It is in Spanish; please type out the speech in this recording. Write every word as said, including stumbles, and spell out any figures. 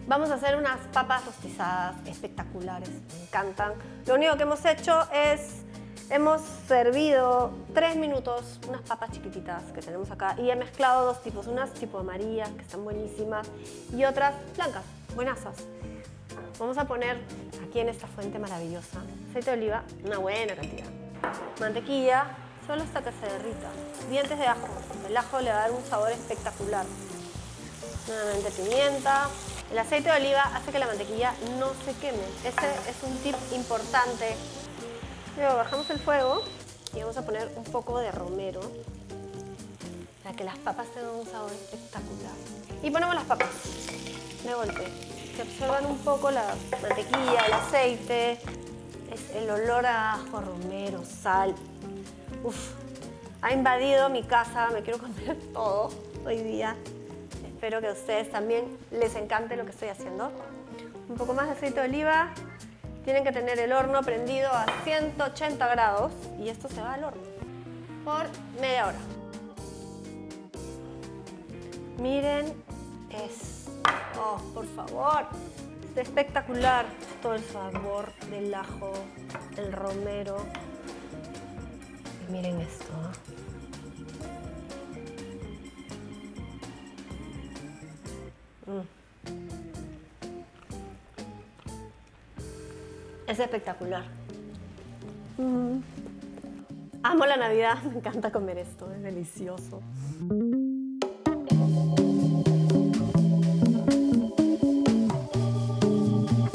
Vamos a hacer unas papas rostizadas espectaculares, me encantan. Lo único que hemos hecho es, hemos servido tres minutos unas papas chiquititas que tenemos acá y he mezclado dos tipos, unas tipo amarillas que están buenísimas y otras blancas, buenazas. Vamos a poner aquí en esta fuente maravillosa aceite de oliva, una buena cantidad, mantequilla, solo hasta que se derrita, dientes de ajo, el ajo le va a dar un sabor espectacular, nuevamente pimienta. El aceite de oliva hace que la mantequilla no se queme. Ese es un tip importante. Luego bajamos el fuego y vamos a poner un poco de romero para que las papas tengan un sabor espectacular. Y ponemos las papas de golpe, que absorban un poco la mantequilla, el aceite, es el olor a ajo, romero, sal. Uf, ha invadido mi casa, me quiero comer todo hoy día. Espero que a ustedes también les encante lo que estoy haciendo. Un poco más de aceite de oliva. Tienen que tener el horno prendido a ciento ochenta grados y esto se va al horno por media hora. Miren esto. Oh, por favor. Es espectacular. Todo el sabor del ajo, el romero. Y miren esto. Mm. Es espectacular. Mm. Amo la Navidad, me encanta comer esto, es delicioso.